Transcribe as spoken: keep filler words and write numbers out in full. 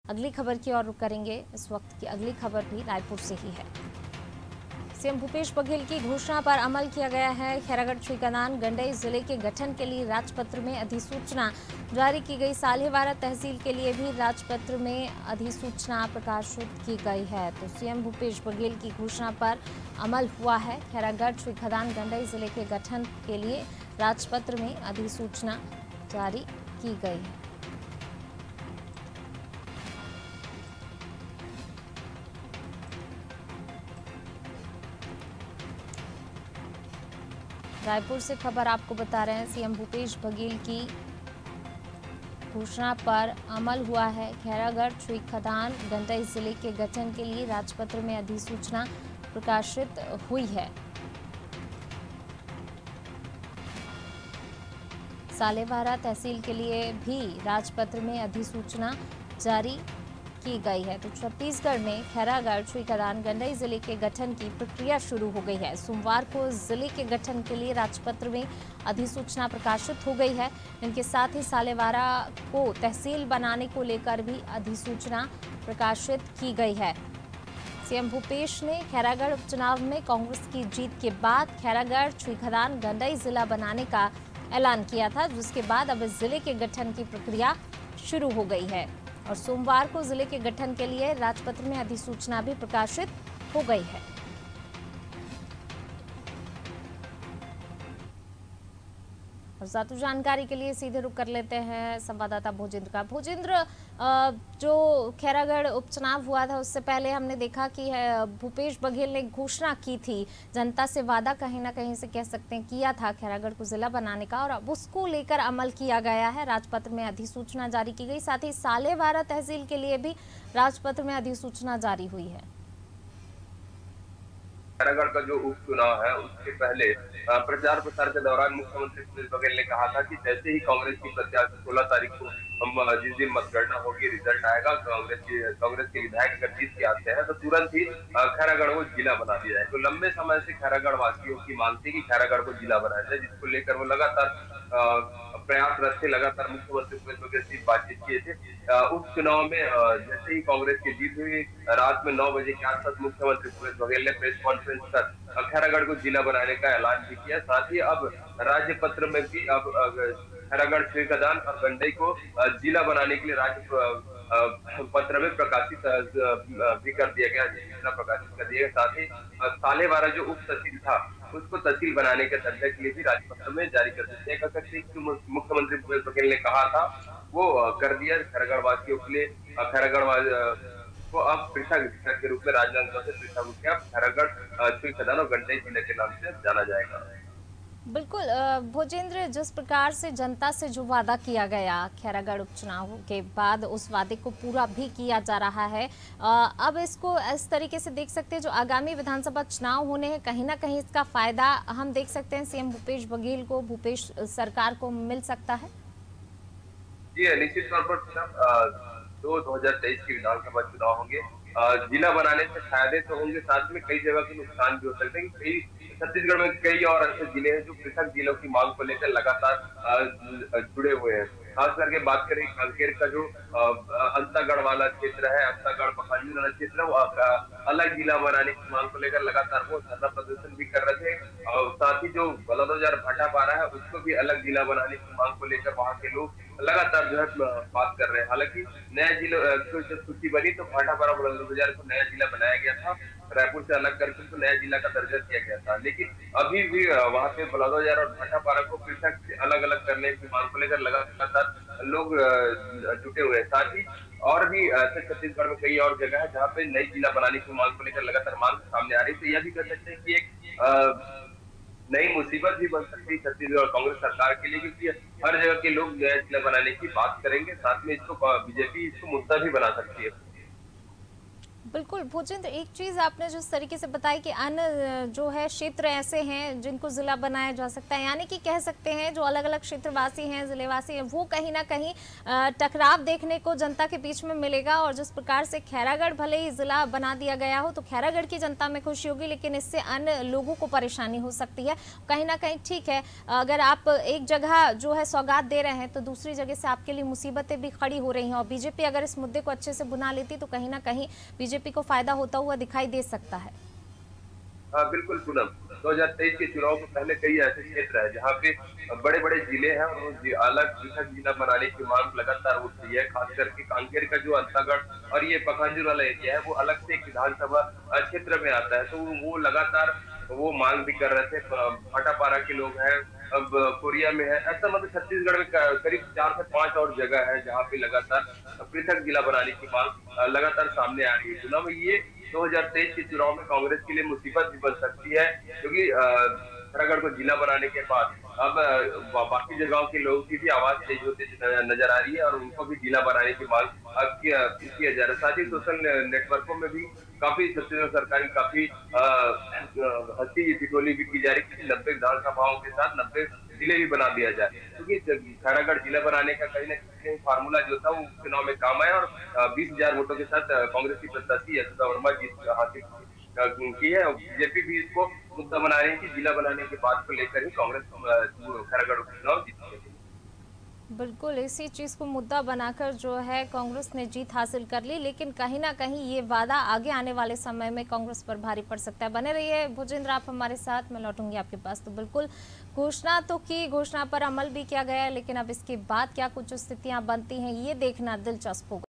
अगली खबर की ओर रुख करेंगे। इस वक्त की अगली खबर भी रायपुर से ही है। सीएम भूपेश बघेल की घोषणा पर अमल किया गया है। खैरागढ़ श्रीगदान गंडई जिले के गठन के लिए राजपत्र में अधिसूचना जारी की गई। साल्हेवारा तहसील के लिए भी राजपत्र में अधिसूचना प्रकाशित की गई है। तो सीएम भूपेश बघेल की घोषणा पर अमल हुआ है। खैरागढ़ श्रीगदान गंडई जिले के गठन के लिए राजपत्र में अधिसूचना जारी की गई है। रायपुर से खबर आपको बता रहे हैं। सीएम भूपेश बघेल की घोषणा पर अमल हुआ है। खैरागढ़ श्रीगदान गंडई जिले के गठन के लिए राजपत्र में अधिसूचना प्रकाशित हुई है। साल्हेवारा तहसील के लिए भी राजपत्र में अधिसूचना जारी की गई है। तो छत्तीसगढ़ में खैरागढ़ श्रीगदान गंडई जिले के गठन की प्रक्रिया शुरू हो गई है। सोमवार को जिले के गठन के लिए राजपत्र में अधिसूचना प्रकाशित हो गई है। इनके साथ ही साल्हेवारा को तहसील बनाने को लेकर भी अधिसूचना प्रकाशित की गई है। सीएम भूपेश ने खैरागढ़ उपचुनाव में कांग्रेस की जीत के बाद खैरागढ़ श्रीगदान गंडई जिला बनाने का ऐलान किया था, जिसके बाद अब इस जिले के गठन की प्रक्रिया शुरू हो गई है और सोमवार को जिले के गठन के लिए राजपत्र में अधिसूचना भी प्रकाशित हो गई है। और ज्यादा जानकारी के लिए सीधे रुक कर लेते हैं संवाददाता भोजेंद्र का। भोजेंद्र, जो खैरागढ़ उपचुनाव हुआ था उससे पहले हमने देखा कि भूपेश बघेल ने घोषणा की थी, जनता से वादा कहीं ना कहीं से कह सकते हैं किया था खैरागढ़ को जिला बनाने का, और अब उसको लेकर अमल किया गया है। राजपत्र में अधिसूचना जारी की गई, साथ ही साल्हेवारा तहसील के लिए भी राजपत्र में अधिसूचना जारी हुई है। खैरागढ़ का जो उपचुनाव है उसके पहले प्रचार प्रसार के दौरान मुख्यमंत्री भूपेश बघेल ने कहा था कि जैसे ही कांग्रेस की प्रत्याशी सोलह तारीख को हम जिस दिन मतगणना होगी, रिजल्ट आएगा, कांग्रेस की कांग्रेस के विधायक अगर जीत के आते हैं तो तुरंत ही खैरागढ़ को जिला बना दिया जाए। तो लंबे समय से खैरागढ़ वासियों की मांग थी कि खैरागढ़ को जिला बनाया जाए, जिसको लेकर वो लगातार प्रयासरत थे, लगातार मुख्यमंत्री भूपेश बघेल से बातचीत किए थे। उपचुनाव में जैसे ही कांग्रेस की जीत हुई, रात में नौ बजे के आसपास मुख्यमंत्री भूपेश बघेल ने प्रेस कॉन्फ्रेंस कर खैरागढ़ को जिला बनाने का ऐलान भी किया। साथ ही अब राज्य पत्र में भी अब खैरागढ़ श्रीगदान और गंडई को जिला बनाने के लिए राज्य पत्र में प्रकाशित भी कर दिया गया, जिला प्रकाशित कर दिया गया। साथ ही साल्हेवारा जो उप तहसील था उसको तहसील बनाने के दर्जे के लिए भी राज्यपत्र में जारी कर दिया गया। मुख्यमंत्री भूपेश बघेल ने कहा था वो कर दिया। खैरागढ़ वासियों के लिए खैरागढ़ को अब पृथक के रूप में राजनांदगांव से पृथक होकर खैरागढ़ श्रीगदान और गंडई जिले के नाम से जाना जाएगा। बिल्कुल भोजेंद्र, जिस प्रकार से जनता से जो वादा किया गया खैरागढ़ उपचुनाव के बाद, उस वादे को पूरा भी किया जा रहा है। अब इसको इस तरीके से देख सकते हैं, जो आगामी विधानसभा चुनाव होने हैं, कहीं ना कहीं इसका फायदा हम देख सकते हैं सीएम भूपेश बघेल को, भूपेश सरकार को मिल सकता है। जी निश्चित तौर पर दो दो हजार तेईस के विधानसभा चुनाव होंगे। जिला बनाने से फायदे तो होंगे, साथ में कई जगह के नुकसान भी हो सकते हैं। कई छत्तीसगढ़ में कई और ऐसे जिले हैं जो पृथक जिलों की मांग को लेकर लगातार जुड़े हुए हैं। खास करके बात करें कांकेर का जो अंतागढ़ वाला क्षेत्र है, अंतागढ़ पखांजूर वाला क्षेत्र, वो अलग जिला बनाने की मांग को लेकर लगातार वो धरना प्रदर्शन भी कर रहे थे। और साथ ही जो बलौदाबाजार भाटापारा है उसको भी अलग जिला बनाने की मांग को लेकर वहां के लोग लगातार जो है बात कर रहे हैं। हालांकि नया जिला जब सूची बनी तो भाटापारा बलौदाबाजार को नया जिला बनाया गया था, रायपुर से अलग करके तो नया जिला का दर्जा दिया गया था, लेकिन अभी भी वहां पे बलौदाबाजार और भाटापारा को पृथक अलग अलग करने की मांग को लेकर लगातार लोग जुटे हुए हैं। साथ ही और भी ऐसे छत्तीसगढ़ में कई और जगह है जहाँ पे नई जिला बनाने की मांग को लेकर लगातार मांग सामने आ रही है। तो यह भी कह सकते हैं कि एक नई मुसीबत भी बन सकती है छत्तीसगढ़ कांग्रेस सरकार के लिए, क्योंकि हर जगह के लोग नया जिला बनाने की बात करेंगे, साथ में इसको बीजेपी इसको मुद्दा भी बना सकती है। बिल्कुल भूजेंद्र, एक चीज़ आपने जिस तरीके से बताई कि अन्य जो है क्षेत्र ऐसे हैं जिनको ज़िला बनाया जा सकता है, यानी कि कह सकते हैं जो अलग अलग क्षेत्रवासी हैं, ज़िलेवासी हैं, वो कहीं ना कहीं टकराव देखने को जनता के बीच में मिलेगा। और जिस प्रकार से खैरागढ़ भले ही ज़िला बना दिया गया हो तो खैरागढ़ की जनता में खुशी होगी, लेकिन इससे अन्य लोगों को परेशानी हो सकती है। कहीं ना कहीं ठीक है, अगर आप एक जगह जो है सौगात दे रहे हैं तो दूसरी जगह से आपके लिए मुसीबतें भी खड़ी हो रही हैं। और बीजेपी अगर इस मुद्दे को अच्छे से बुना लेती तो कहीं ना कहीं बीजेपी को फायदा होता हुआ दिखाई दे सकता है। हाँ बिल्कुल पूनम, दो हजार तेईस के चुनाव से पहले कई ऐसे क्षेत्र है जहाँ पे बड़े बड़े जिले हैं और अलग पृथक जिला बनाने की मांग लगातार उठ रही है। खास करके कांकेर का जो अंतागढ़ और ये पखांजूर वाला एरिया है वो अलग से एक विधानसभा क्षेत्र में आता है, तो वो लगातार वो मांग भी कर रहे थे। भाटापारा के लोग हैं, अब कोरिया में है, ऐसा मतलब छत्तीसगढ़ में करीब चार से पांच और जगह है जहाँ पे लगातार पृथक जिला बनाने की मांग लगातार सामने आ रही है। चुनाव में ये दो हजार तेईस के चुनाव में कांग्रेस के लिए मुसीबत भी बन सकती है, क्योंकि खैरागढ़ को जिला बनाने के बाद अब बाकी जगहों के लोगों की भी आवाज तेज होती नजर आ रही है और उनको भी जिला बनाने की मांग किया किया जा रहा है। साथ ही सोशल नेटवर्कों में भी काफी छत्तीसगढ़ सरकार की काफी हंसी ठिठोली भी की जा रही है। नब्बे विधानसभाओं के साथ नब्बे जिले भी बना दिया जाए, क्योंकि खैरागढ़ जिला बनाने का कहीं ना कहीं फार्मूला जो था वो चुनाव में काम आया और बीस हजार वोटों के साथ कांग्रेस की प्रत्याशी यशोदा वर्मा जीत हासिल की है। और बीजेपी भी इसको मुद्दा बना रही है कि जिला बनाने की बात को लेकर ही कांग्रेस खैरागढ़ उपचुनाव जीती है। बिल्कुल इसी चीज़ को मुद्दा बनाकर जो है कांग्रेस ने जीत हासिल कर ली, लेकिन कहीं ना कहीं ये वादा आगे आने वाले समय में कांग्रेस पर भारी पड़ सकता है। बने रहिए भूजेंद्र आप हमारे साथ, मैं लौटूंगी आपके पास। तो बिल्कुल घोषणा तो की, घोषणा पर अमल भी किया गया, लेकिन अब इसके बाद क्या कुछ स्थितियां बनती हैं ये देखना दिलचस्प होगा।